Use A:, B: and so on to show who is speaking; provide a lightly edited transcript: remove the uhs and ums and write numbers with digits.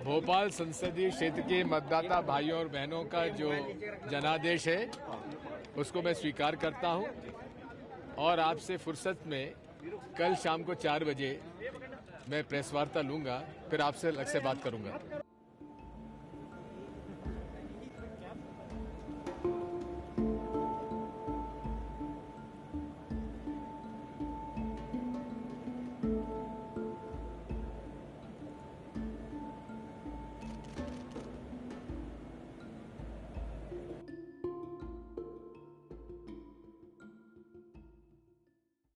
A: भोपाल संसदीय क्षेत्र के मतदाता भाइयों और बहनों का जो जनादेश है उसको मैं स्वीकार करता हूं और आपसे फुर्सत में कल शाम को 4 बजे मैं प्रेस वार्ता लूंगा, फिर आपसे अलग से बात करूंगा।